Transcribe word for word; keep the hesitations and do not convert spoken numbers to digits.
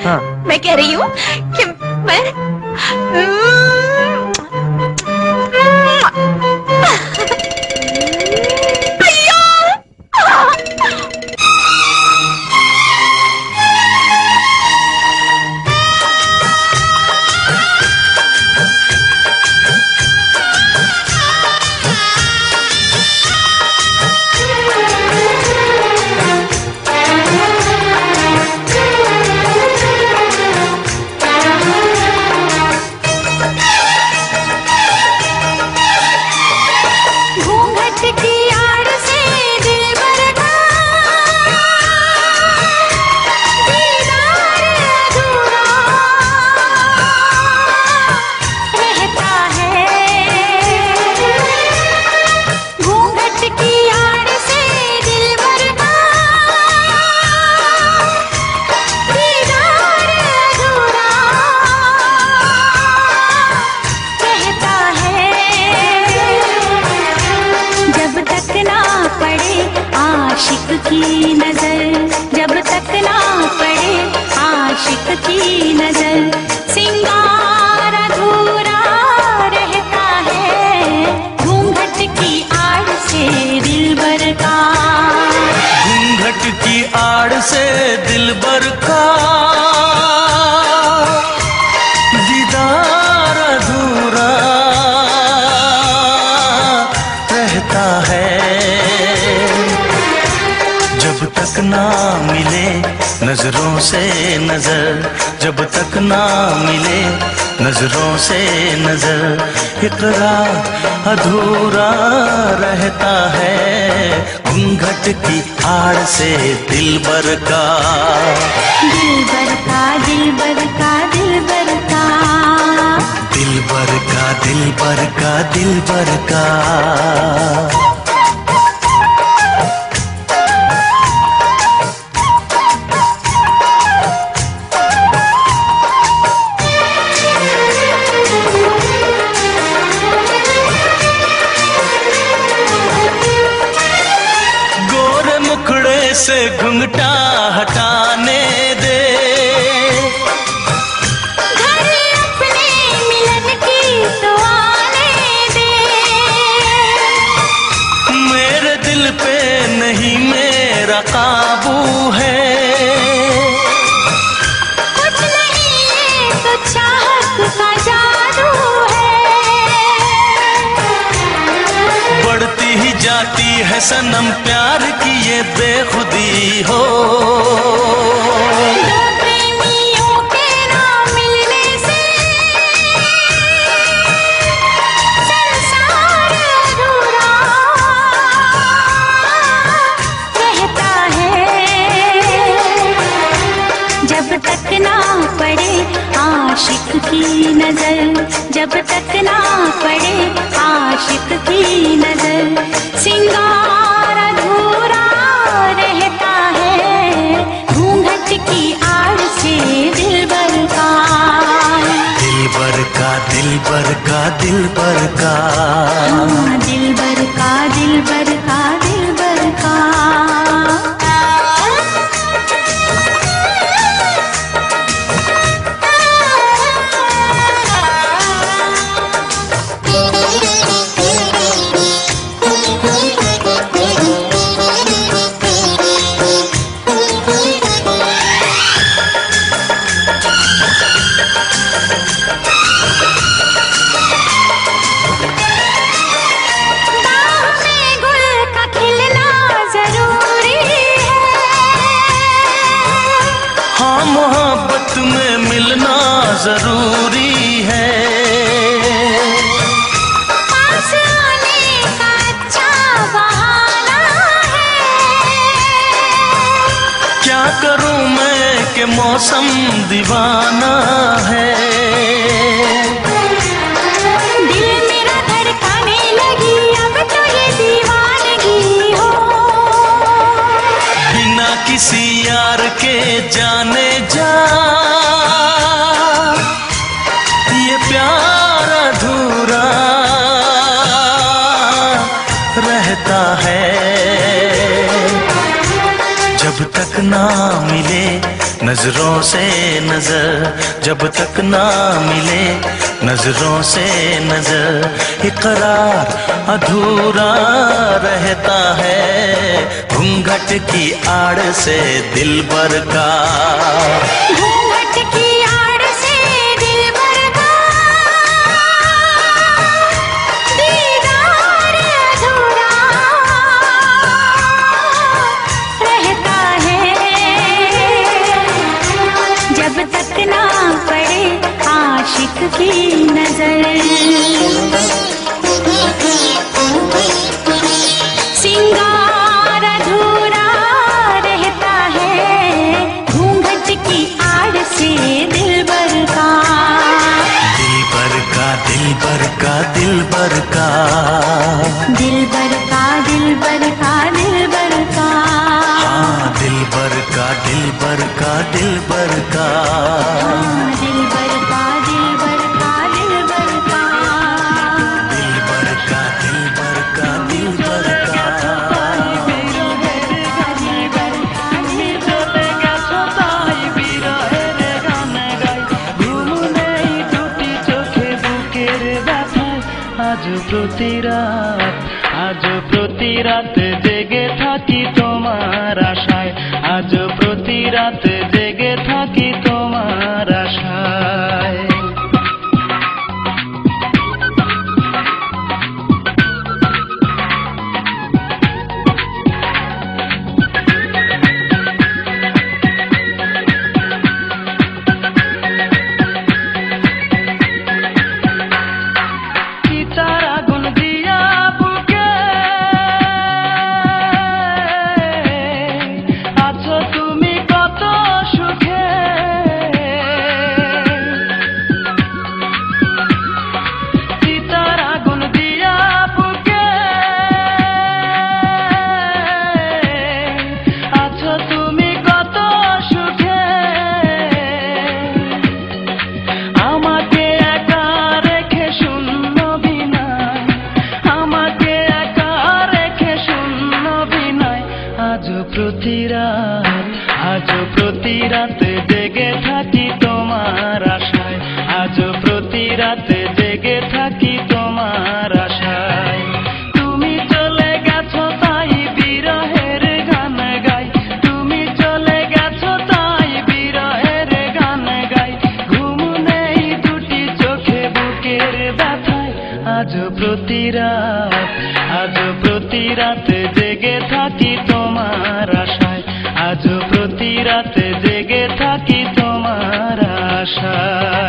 हाँ। मैं कह रही हूँ कि मैं आशिक की नजर, जब तक ना पड़े आशिक की नजर, सिंगार अधूरा रहता है घूंघट की आड़ से दिलबर का। घूंघट की आड़ से दिलबर का दीदार अधूरा रहता है, जब तक ना मिले नजरों से नजर, जब तक ना मिले नजरों से नजर, इकरार अधूरा रहता है घूंघट की आड़ से दिलबर का। दिलबर का दिलबर का दिलबर का दिलबर का दिलबर का दिलबर का। से घुंघटा हटाने दे, घर अपने मिलन की तो आने दे, मेरे दिल पे नहीं मेरा काबू है, कुछ नहीं ये तो चाहत का जादू है, बढ़ती ही जाती है सनम प्यार की ये बेखुदी हो। दो प्रेमियों के ना मिलने से संसार अधूरा रहता है, जब तक ना पड़े आशिक की नजर, जब तक ना पड़े आशिक की नजर, सिंगार अधूरा रहता है घूंघट की आड़ से दिलबर का। दिलबर का दिलबर का दिलबर का, हाँ, दिलबर का दिलबर का दिलबर का। मोहब्बत में मिलना जरूरी है, पास आने का अच्छा बहाना है, क्या करूं मैं कि मौसम दीवाना है, दिल मेरा धड़काने लगी अब तो ये दीवानगी हो, बिना किसी यार के जाने जा ये प्यार अधूरा रहता है, जब तक ना मिले नजरों से नजर जब तक ना मिले, नजरों से नजर इकरार अधूरा रहता है। घूंघट की आड़ से दिलबर का, घूंघट की आड़ से दिलबर का दीदार अधूरा रहता है, जब तक ना पड़े आशिक की नजर। सिंगार अधूरा रहता है, घूंघट की आड़ से दिलबर का, दिलबर का दिलबर का दिलबर का दिलबर का दिलबर का दिलबर का, हाँ दिलबर का दिलबर का दिलबर का, हाँ, दिलबर का दिलबर का दिलबर का, दिलबर का दिलबर का दिलबर का। আজ প্রতি রাত আজ প্রতি রাত জেগে থাকি তোমার আশায়, আজ প্রতি রাত জেগে থাকি তোমার আশায়। প্রতি রাত আজ প্রতি রাত জেগে থাকি তোমার আশায়, আজ প্রতি রাত জেগে থাকি তোমার আশায়। তুমি চলে গেছো তাই বিরহের গান গাই, তুমি চলে গেছো তাই বিরহের গান গাই। ঘুম নেই দুটি চোখে বুকের ব্যথায়, আজ প্রতি রাত আজ প্রতি রাত জেগে থাকি তোমার আশায়, আজ প্রতি রাত জেগে থাকি তোমার আশায়।